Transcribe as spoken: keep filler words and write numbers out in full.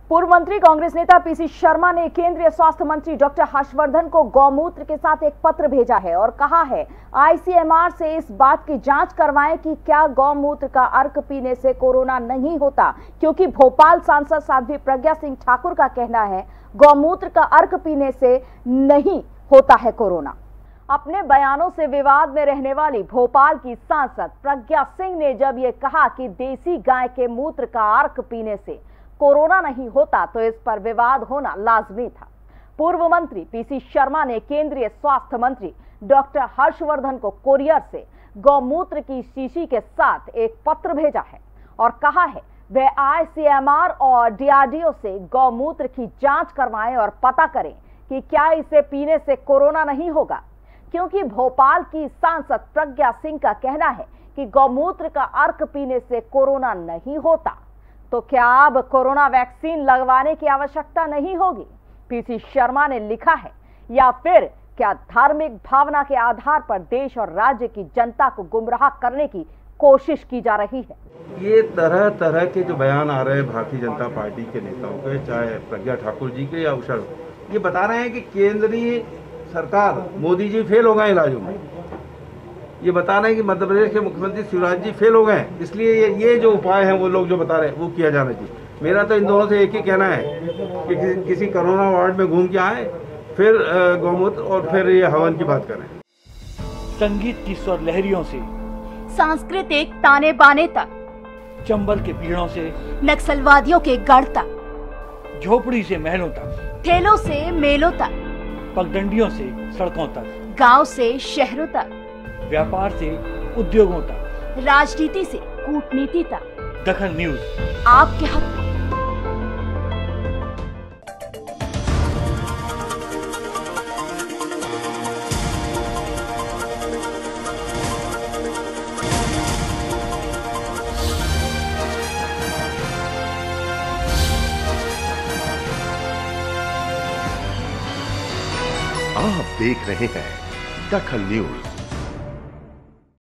पूर्व मंत्री कांग्रेस नेता पीसी शर्मा ने केंद्रीय स्वास्थ्य मंत्री डॉक्टर हर्षवर्धन को गौमूत्र के साथ एक पत्र भेजा है और कहा है आईसीएमआर से इस बात की जांच करवाएं कि क्या गौमूत्र का अर्क पीने से कोरोना नहीं होता, क्योंकि भोपाल सांसद साध्वी प्रज्ञा सिंह ठाकुर का कहना है गौमूत्र का अर्क पीने से नहीं होता है कोरोना। अपने बयानों से विवाद में रहने वाली भोपाल की सांसद प्रज्ञा सिंह ने जब ये कहा कि देसी गाय के मूत्र का अर्क पीने से कोरोना नहीं होता तो इस पर विवाद होना लाजमी था। पूर्व मंत्री पीसी शर्मा ने केंद्रीय स्वास्थ्य मंत्री डॉक्टर हर्षवर्धन को कोरियर से गौमूत्र की शीशी के साथ एक पत्र भेजा है और कहा है वह आईसीएमआर और डीआरडीओ से गौमूत्र की जांच करवाएं और पता करें कि क्या इसे पीने से कोरोना नहीं होगा, क्योंकि भोपाल की सांसद प्रज्ञा सिंह का कहना है कि गौमूत्र का अर्क पीने से कोरोना नहीं होता, तो क्या अब कोरोना वैक्सीन लगवाने की आवश्यकता नहीं होगी? पीसी शर्मा ने लिखा है, या फिर क्या धार्मिक भावना के आधार पर देश और राज्य की जनता को गुमराह करने की कोशिश की जा रही है? ये तरह तरह के जो बयान आ रहे हैं भारतीय जनता पार्टी के नेताओं के, चाहे प्रज्ञा ठाकुर जी के या उषा, ये बता रहे हैं कि केंद्रीय सरकार मोदी जी फेल हो गए इलाजों में। ये बता रहे हैं कि मध्य प्रदेश के मुख्यमंत्री शिवराज जी फेल हो गए, इसलिए ये, ये जो उपाय हैं वो लोग जो बता रहे हैं वो किया जाना चाहिए। मेरा तो इन दोनों से एक ही कहना है कि किसी, किसी कोरोना वार्ड में घूम के आए, फिर गौमूत्र और फिर ये हवन की बात करें। संगीत की स्वर लहरियों से सांस्कृतिक ताने बाने तक, चंबल के पीड़ों से नक्सलवादियों के गढ़ तक, झोपड़ी से महलों तक, ठेलों से मेलों तक, पगडंडियों से सड़कों तक, गांव से शहरों तक, व्यापार से उद्योगों तक, राजनीति से कूटनीति तक, दखल न्यूज आपके हाथ में। आप देख रहे हैं दखल न्यूज।